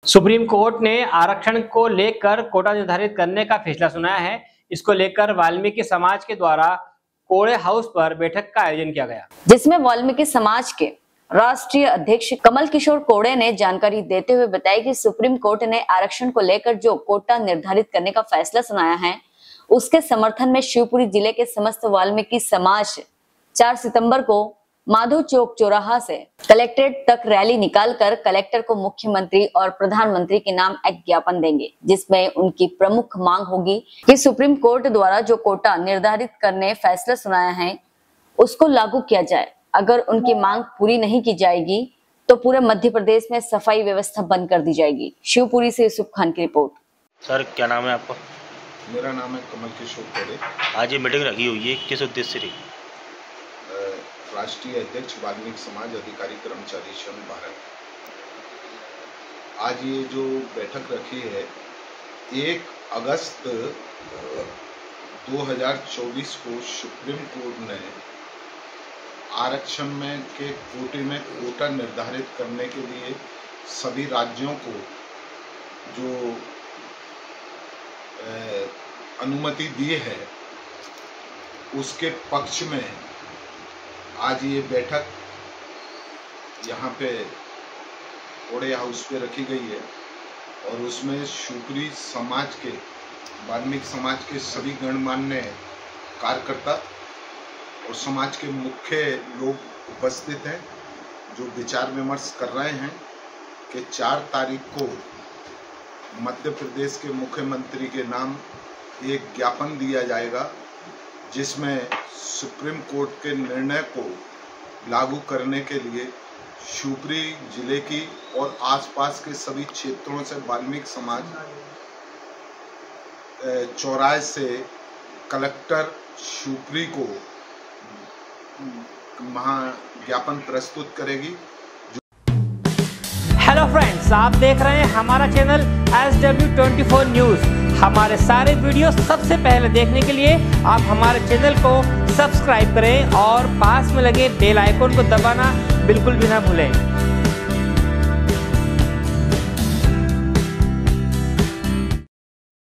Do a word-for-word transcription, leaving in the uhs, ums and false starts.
Supreme court ने आरक्षण को लेकर कोटा निर्धारित करने का फैसला सुनाया है। इसको लेकर वाल्मीकि समाज के द्वारा कोड़े हाउस पर बैठक का आयोजन किया गया, जिसमें वाल्मीकि समाज के राष्ट्रीय अध्यक्ष कमल किशोर कोड़े ने जानकारी देते हुए बताया कि सुप्रीम कोर्ट ने आरक्षण को लेकर जो कोटा निर्धारित करने का फैसला सुनाया है, उसके समर्थन में शिवपुरी जिले के समस्त वाल्मीकि समाज चार सितंबर को माधव चौक चौराहा से कलेक्ट्रेट तक रैली निकालकर कलेक्टर को मुख्यमंत्री और प्रधानमंत्री के नाम एक ज्ञापन देंगे, जिसमें उनकी प्रमुख मांग होगी कि सुप्रीम कोर्ट द्वारा जो कोटा निर्धारित करने फैसला सुनाया है उसको लागू किया जाए। अगर उनकी मांग पूरी नहीं की जाएगी तो पूरे मध्य प्रदेश में सफाई व्यवस्था बंद कर दी जाएगी। शिवपुरी से यूसुफ खान की रिपोर्ट। सर, क्या नाम है आपका? मेरा नाम है कमल किशोर कोड़े। आज ये मीटिंग रखी हुई है, किस उद्देश्य से रही? राष्ट्रीय अध्यक्ष वाल्मीकि समाज अधिकारी कर्मचारी संघ भारत, आज ये जो बैठक रखी है एक अगस्त दो हज़ार चौबीस को सुप्रीम कोर्ट ने आरक्षण में के कोटे में कोटा निर्धारित करने के लिए सभी राज्यों को जो अनुमति दी है उसके पक्ष में आज ये बैठक यहाँ पे कोड़े हाउस पे रखी गई है और उसमें शिवपुरी समाज के वाल्मीकि समाज के सभी गणमान्य कार्यकर्ता और समाज के मुख्य लोग उपस्थित हैं, जो विचार विमर्श कर रहे हैं कि चार तारीख को मध्य प्रदेश के मुख्यमंत्री के नाम एक ज्ञापन दिया जाएगा, जिसमें सुप्रीम कोर्ट के निर्णय को लागू करने के लिए शिवपुरी जिले की और आसपास के सभी क्षेत्रों से वाल्मीकि समाज चौराहे से कलेक्टर शिवपुरी को महाज्ञापन प्रस्तुत करेगी। हेलो फ्रेंड्स, आप देख रहे हैं हमारा channel S W twenty four news. हमारे सारे वीडियो सबसे पहले देखने के लिए आप हमारे चैनल को सब्सक्राइब करें और पास में लगे बेल आइकन को दबाना बिल्कुल भी ना भूलें।